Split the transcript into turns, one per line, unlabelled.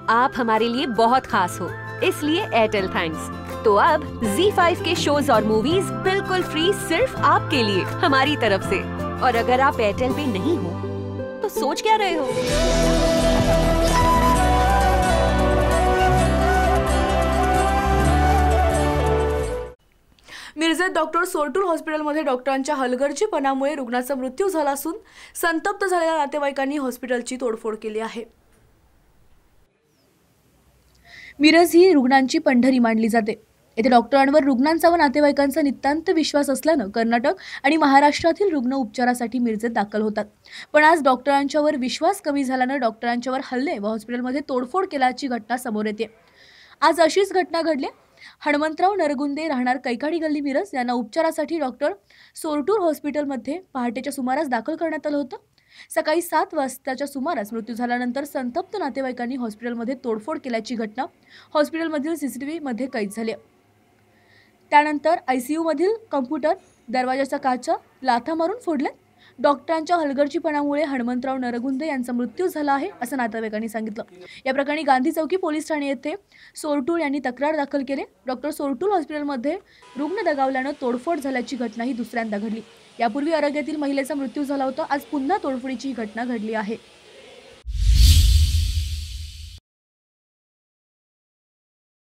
आप हमारे लिए बहुत खास हो, इसलिए एयरटेल थैंक्स। तो अब ZEE5 के शोज और मूवीज बिल्कुल फ्री सिर्फ आपके लिए हमारी तरफ से। और अगर आप एयरटेल पे नहीं हो तो सोच क्या रहे हो?
मिरजेत डॉक्टर सोरटूर हॉस्पिटलमध्ये डॉक्टरांच्या हलगर्जीपणामुळे रुग्णाचा मृत्यू झाला असून संतप्त झालेल्या नातेवाईकांनी हॉस्पिटलची तोडफोड केली आहे। मिरज ही रुग्णांची पंढरी मानली जाते। येथे डॉक्टरांवर रुग्णांचा व नातेवाईकांचा नितांत विश्वास असल्याने कर्नाटक आणि महाराष्ट्रातील रुग्ण उपचारासाठी मिरजेत दाखल होतात। पण आज डॉक्टरांच्यावर विश्वास कमी झाल्याने डॉक्टरांच्यावर हल्ले व हॉस्पिटलमध्ये तोडफोड केल्याची घटना समोर येते। आज अशीच घटना घडली। हनुमंतराव नरगुंदे राहणार कैकाडी गल्ली मिरज यांना उपचारासाठी डॉक्टर सोरटूर हॉस्पिटलमध्ये पहाटेच्या सुमारास दाखल करण्यात आलं होतं। सकाळी 7 वाजताच्या सुमारास मृत्यू झाल्यानंतर संतप्त नातेवाईकांनी हॉस्पिटलमध्ये तोडफोड केल्याची घटना हॉस्पिटलमधील CCTV मध्ये कैद झाली। त्यानंतर ICU मधील कॉम्प्युटर दरवाजाच्या काचा लाथा मारून फोडले। डॉक्टरांच्या हलगर्जीपणामुळे हनुमंतराव नरगुंदे यांचा मृत्यू झाला आहे असं नातेवाईकांनी सांगितलं। या प्रकरणी गांधी चौकी पोलीस ठाणे येथे सोरटूर यांनी तक्रार दाखल केली। डॉक्टर सोरटूर हॉस्पिटलमध्ये रुग्ण दगावल्याने तोडफोड झाल्याची घटना ही दुसऱ्यांदा घडली। यापूर्वी आरोग्यातील महिलेचा मृत्यू झाला होता। आज पुन्हा तोडफोडीची घटना घडली आहे।